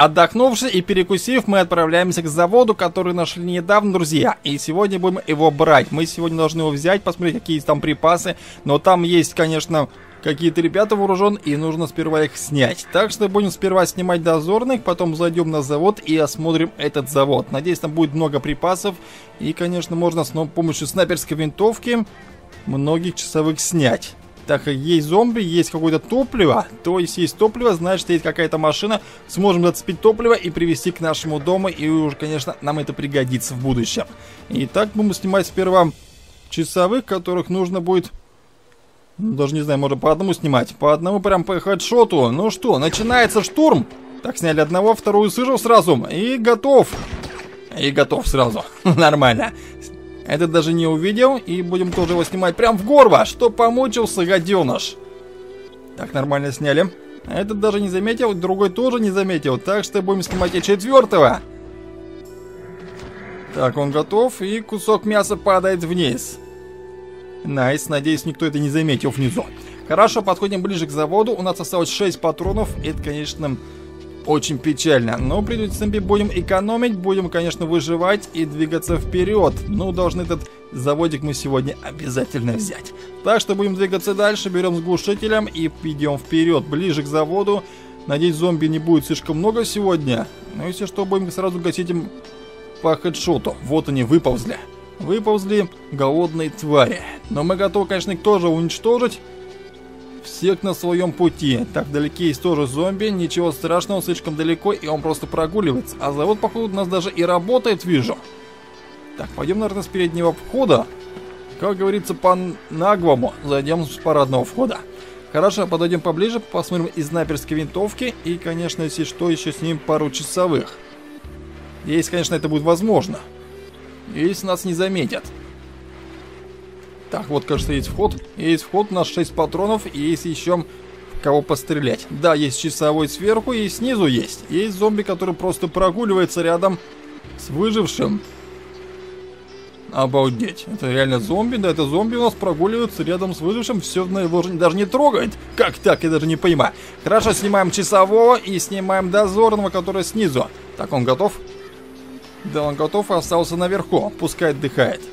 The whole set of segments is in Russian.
Отдохнувши и перекусив, мы отправляемся к заводу, который нашли недавно, друзья. И сегодня будем его брать. Мы сегодня должны его взять, посмотреть, какие там припасы. Но там есть, конечно, какие-то ребята вооружен, и нужно сперва их снять. Так что будем сперва снимать дозорных, потом зайдем на завод и осмотрим этот завод. Надеюсь, там будет много припасов. И, конечно, можно с помощью снайперской винтовки многих часовых снять. Так, есть зомби, есть какое-то топливо. То есть топливо, значит, есть какая-то машина. Сможем зацепить топливо и привезти к нашему дому. И уже, конечно, нам это пригодится в будущем. Итак, будем снимать сперва часовых, которых нужно будет... Даже не знаю, можно по одному снимать. По одному прям по хедшоту. Ну что, начинается штурм. Так, сняли одного, вторую сыжу сразу. И готов. И готов сразу. Нормально. Этот даже не увидел, и будем тоже его снимать прям в горло, что помучился, гаденыш. Так, нормально сняли. Этот даже не заметил, другой тоже не заметил, так что будем снимать и четвертого. Так, он готов, и кусок мяса падает вниз. Найс, надеюсь, никто это не заметил внизу. Хорошо, подходим ближе к заводу, у нас осталось 6 патронов, это, конечно... Очень печально, но придется будем экономить, будем, конечно, выживать и двигаться вперед. Ну, должны этот заводик мы сегодня обязательно взять. Так что будем двигаться дальше, берем с глушителем и идем вперед, ближе к заводу. Надеюсь, зомби не будет слишком много сегодня. Но если что, будем сразу гасить им по хедшоту. Вот они, выползли. Выползли голодные твари. Но мы готовы, конечно, их тоже уничтожить. Всех на своем пути. Так, вдалеке есть тоже зомби. Ничего страшного, слишком далеко, и он просто прогуливается. А завод, походу, у нас даже и работает, вижу. Так, пойдем, наверное, с переднего входа. Как говорится, по-наглому. Зайдем с парадного входа. Хорошо, подойдем поближе, посмотрим из снайперской винтовки. И, конечно, если что, еще снимем пару часовых. Если, конечно, это будет возможно. Если нас не заметят. Так, вот, кажется, есть вход. Есть вход, у нас 6 патронов, и есть еще кого пострелять. Да, есть часовой сверху, и снизу есть. Есть зомби, который просто прогуливается рядом с выжившим. Обалдеть. Это реально зомби? Да, это зомби у нас прогуливается рядом с выжившим. Все, его даже не трогает. Как так? Я даже не понимаю. Хорошо, снимаем часового и снимаем дозорного, который снизу. Так, он готов? Да, он готов, остался наверху. Пускай отдыхает.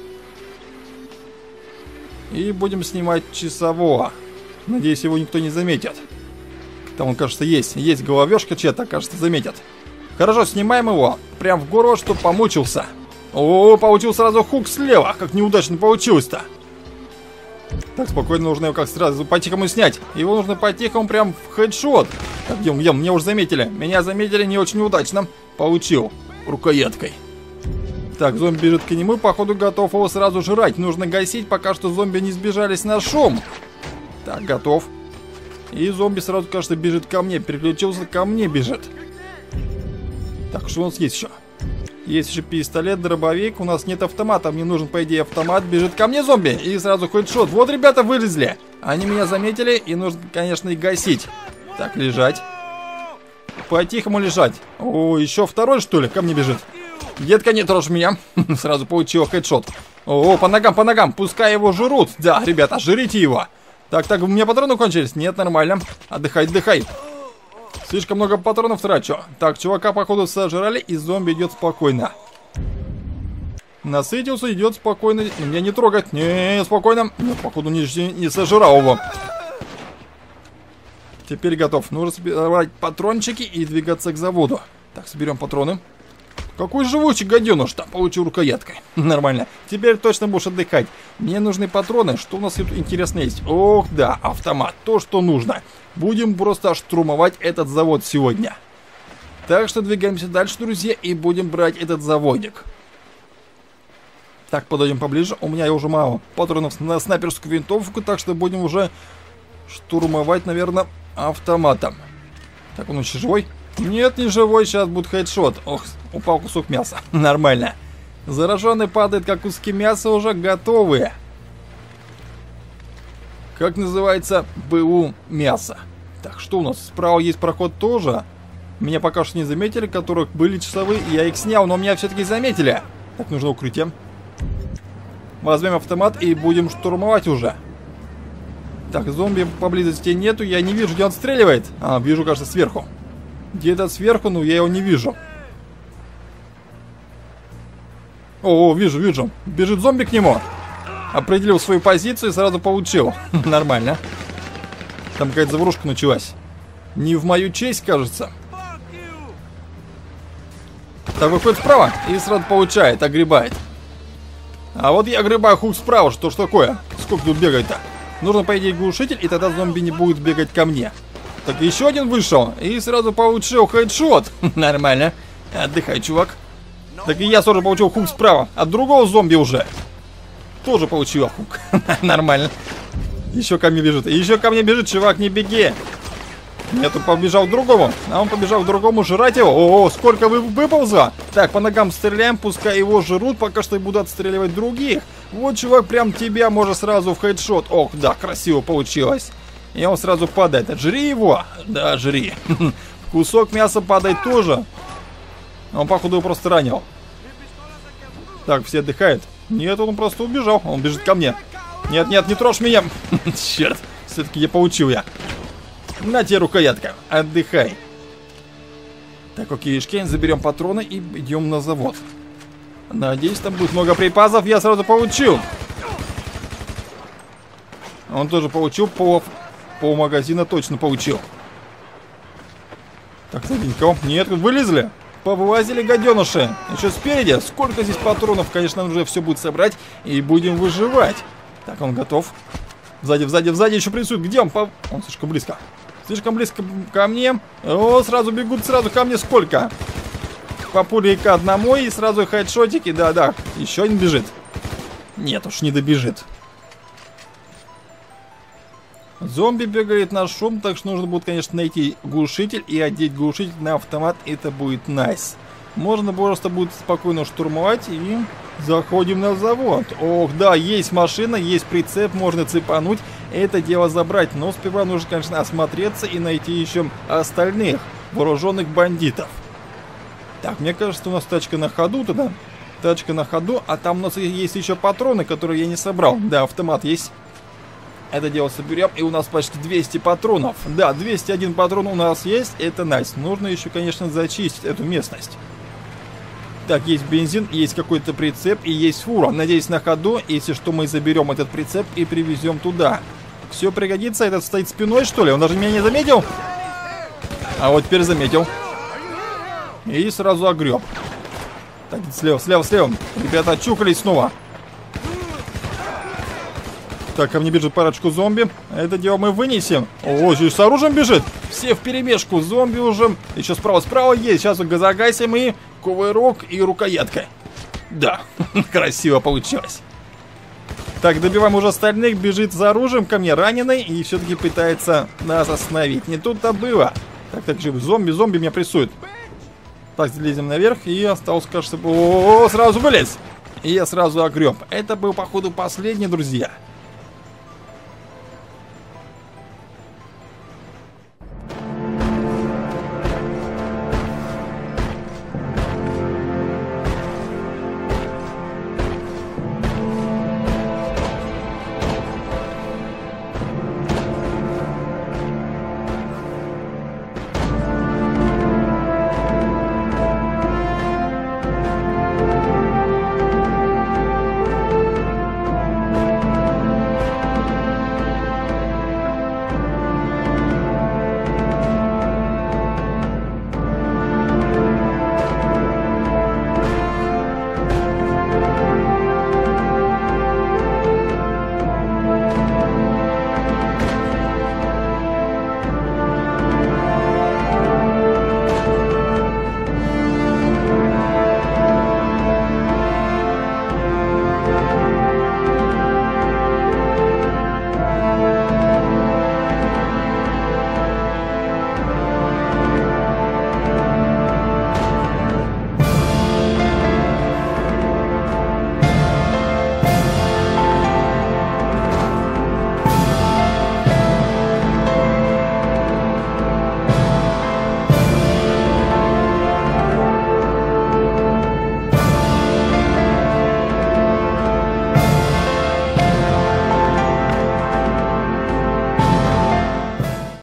И будем снимать часового. Надеюсь, его никто не заметит. Там он, кажется, есть. Есть головешка чья-то, кажется, заметят. Хорошо, снимаем его. Прям в горло, чтобы помучился. О, получил сразу хук слева. Как неудачно получилось-то. Так, спокойно, нужно его как сразу по-тихому снять. Его нужно по-тихому прям в хедшот. Так, идем, меня уже заметили. Меня заметили не очень удачно. Получил рукояткой. Так, зомби бежит к нему, походу готов его сразу жрать. Нужно гасить, пока что зомби не сбежались на шум. Так, готов. И зомби сразу, кажется, бежит ко мне. Переключился, ко мне бежит. Так, что у нас есть еще? Есть еще пистолет, дробовик. У нас нет автомата, мне нужен, по идее, автомат. Бежит ко мне зомби и сразу хедшот. Вот, ребята, вылезли. Они меня заметили, и нужно, конечно, их гасить. Так, лежать. По-тихому лежать. О, еще второй, что ли, ко мне бежит. Детка, не трожь меня. Сразу получил хедшот. О, по ногам, пускай его жрут. Да, ребята, жрите его. Так, у меня патроны кончились? Нет, нормально. Отдыхай. Слишком много патронов трачу. Так, чувака, походу, сожрали, и зомби идет спокойно. Насытился, идет спокойно. И меня не трогать. Не, спокойно. Нет, походу, не сожрал его. Теперь готов. Нужно собирать патрончики и двигаться к заводу. Так, соберем патроны. Какой живучий гаденыш там, получил рукояткой. Нормально. Теперь точно будешь отдыхать. Мне нужны патроны. Что у нас тут интересно есть? Ох, да, автомат. То, что нужно. Будем просто штурмовать этот завод сегодня. Так что двигаемся дальше, друзья, и будем брать этот заводик. Так, подойдем поближе. У меня уже мало патронов на снайперскую винтовку, так что будем уже штурмовать, наверное, автоматом. Так, он еще живой? Нет, не живой, сейчас будет хедшот. Ох, упал кусок мяса. Нормально. Зараженный падает, как куски мяса уже готовые. Как называется? БУ мясо. Так, что у нас? Справа есть проход тоже. Меня пока что не заметили, которых были часовые. Я их снял, но меня все-таки заметили. Так, нужно укрытие. Возьмем автомат и будем штурмовать уже. Так, зомби поблизости нету. Я не вижу, где он стреливает. А, вижу, кажется, сверху. Где-то сверху, но я его не вижу. О, вижу. Бежит зомби к нему. Определил свою позицию и сразу получил. Нормально. Там какая-то заварушка началась. Не в мою честь, кажется. Так, выходит справа и сразу получает, огребает. А вот я огребаю хук справа, что ж такое? Сколько тут бегает-то? Нужно, по идее, глушитель, и тогда зомби не будет бегать ко мне. Так, еще один вышел, и сразу получил хедшот. Нормально. Отдыхай, чувак. Так и я тоже получил хук справа. От другого зомби уже. Тоже получил хук. Нормально. Еще ко мне бежит. Еще ко мне бежит, чувак, не беги. Нет, он побежал к другому. А он побежал к другому жрать его. О, сколько выползло. Так, по ногам стреляем, пускай его жрут. Пока что и буду отстреливать других. Вот, чувак, прям тебя может сразу в хедшот. Ох, да, красиво получилось. И он сразу падает. Жри его. Да, жри. Кусок мяса падает тоже. Он, походу, его просто ранил. Так, все отдыхают. Нет, он просто убежал. Он бежит ко мне. Нет, не трожь меня. Черт, все-таки я получил я. На тебе рукоятка. Отдыхай. Так, окей, Шкейн, заберем патроны и идем на завод. Надеюсь, там будет много припасов. Я сразу получил. Он тоже получил. Пол магазина точно получил. Так, новенького. Нет, вылезли. Повылазили гаденыши. Еще спереди. Сколько здесь патронов. Конечно, уже все будет собрать. И будем выживать. Так, он готов. Сзади еще прессует. Где он? Он слишком близко. Слишком близко ко мне. О, сразу бегут, сразу ко мне. Сколько? По пуле к одному и сразу хедшотики. Да. Еще один бежит. Нет уж, не добежит. Зомби бегает на шум, так что нужно будет, конечно, найти глушитель и одеть глушитель на автомат. Это будет найс. Можно просто будет спокойно штурмовать и заходим на завод. Ох, да, есть машина, есть прицеп, можно цепануть, это дело забрать. Но сперва нужно, конечно, осмотреться и найти еще остальных вооруженных бандитов. Так, мне кажется, у нас тачка на ходу тогда. Тачка на ходу, а там у нас есть еще патроны, которые я не собрал. Да, автомат есть. Это дело соберем, и у нас почти 200 патронов. Да, 201 патрон у нас есть, это найс. Нужно еще, конечно, зачистить эту местность. Так, есть бензин, есть какой-то прицеп и есть фура. Надеюсь, на ходу, если что, мы заберем этот прицеп и привезем туда. Все пригодится. Этот стоит спиной, что ли? Он даже меня не заметил? А вот теперь заметил. И сразу огреб. Так, слева. Ребята очухались снова. Так, ко мне бежит парочку зомби. Это дело мы вынесем. О, здесь с оружием бежит. Все вперемешку. Зомби уже. Еще справа есть. Сейчас загасим и кувырок и рукоятка. Да, красиво получилось. Так, добиваем уже остальных. Бежит за оружием ко мне раненый. И все-таки пытается нас остановить. Не тут-то было. Так, зомби меня прессует. Так, залезем наверх. И осталось, кажется... О, сразу вылез. И я сразу огреб. Это был, походу, последний, друзья.